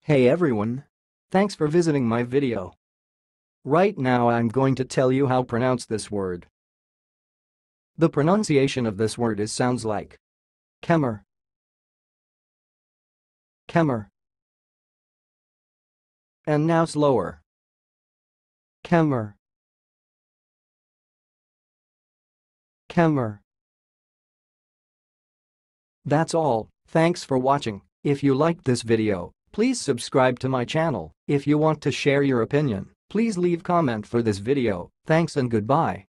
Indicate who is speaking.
Speaker 1: Hey everyone! Thanks for visiting my video. Right now I'm going to tell you how to pronounce this word. The pronunciation of this word sounds like Kemmer. Kemmer. And now slower. Kemmer. Kemmer. That's all, thanks for watching. If you liked this video, please subscribe to my channel. If you want to share your opinion, please leave comment for this video. Thanks and goodbye.